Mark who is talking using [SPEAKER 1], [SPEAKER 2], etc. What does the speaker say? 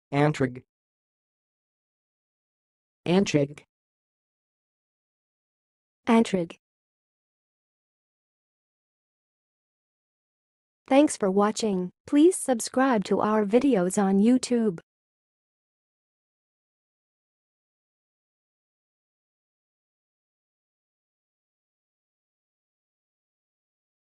[SPEAKER 1] Antryg, An-tryg.
[SPEAKER 2] Antryg. Thanks for watching. Please subscribe to our videos on YouTube.